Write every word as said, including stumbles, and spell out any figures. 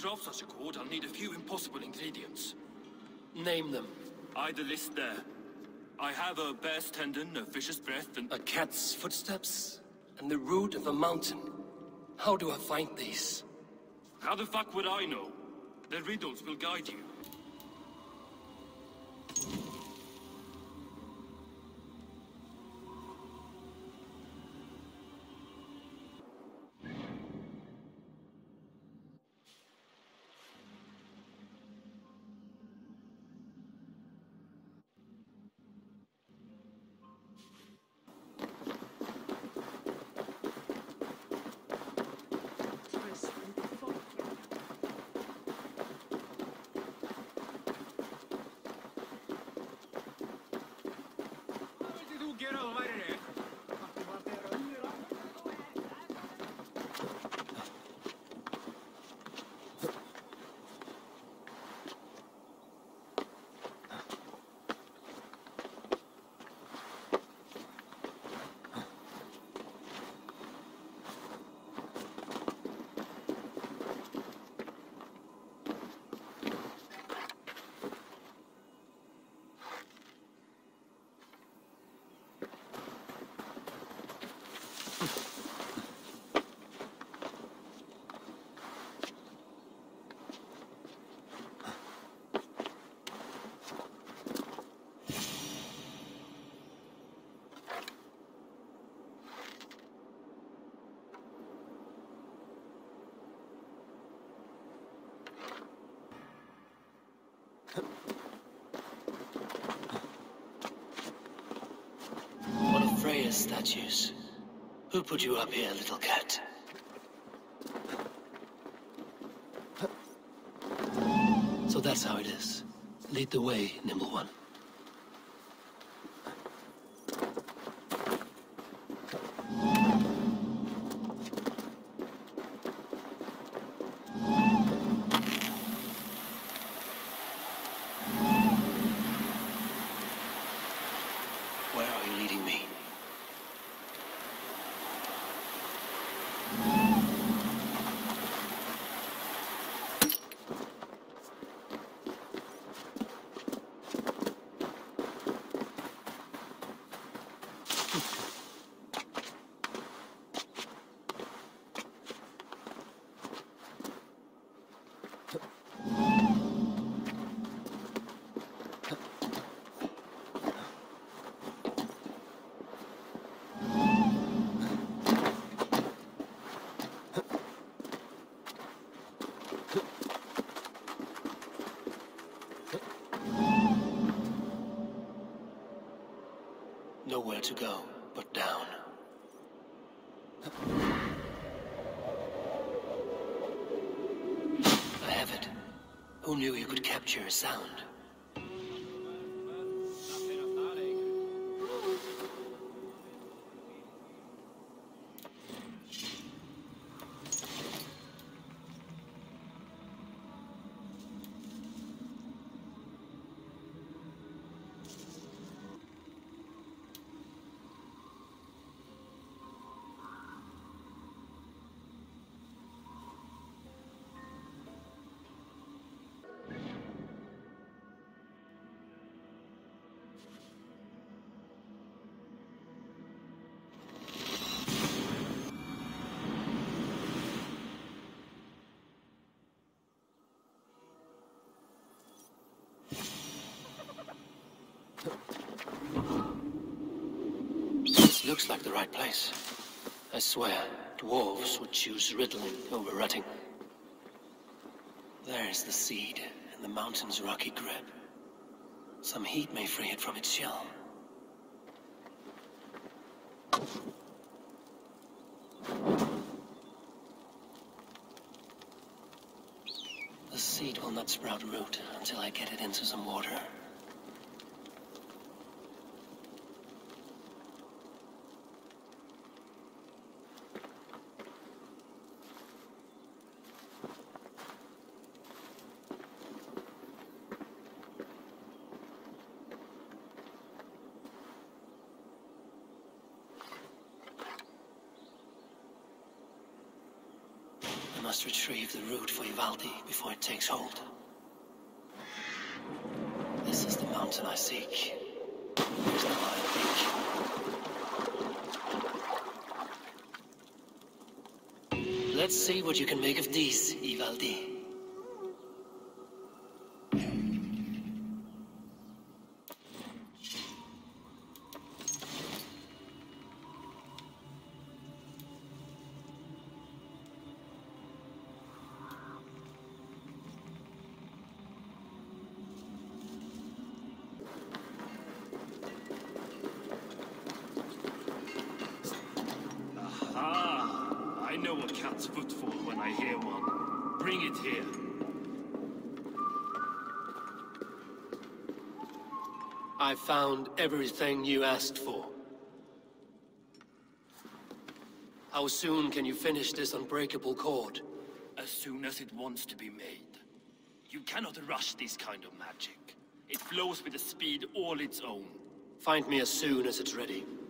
craft such a cord, I'll need a few impossible ingredients. Name them. I'd list there. I have a bear's tendon, a fish's breath, and... A cat's footsteps, and the root of a mountain. How do I find these? How the fuck would I know? The riddles will guide you. Freya's statues. Who put you up here, little cat? So that's how it is. Lead the way, nimble one. Where are you leading me? Nowhere to go but down. I have it. Who knew you could capture a sound? Looks like the right place. I swear, dwarves would choose riddling over rutting. There's the seed in the mountain's rocky grip. Some heat may free it from its shell. The seed will not sprout root until I get it into some water. must retrieve the root for Ivaldi before it takes hold. This is the mountain I seek. Here's the wild peak. Let's see what you can make of these, Ivaldi. I know a cat's footfall when I hear one. Bring it here. I found everything you asked for. How soon can you finish this unbreakable cord? As soon as it wants to be made. You cannot rush this kind of magic. It flows with a speed all its own. Find me as soon as it's ready.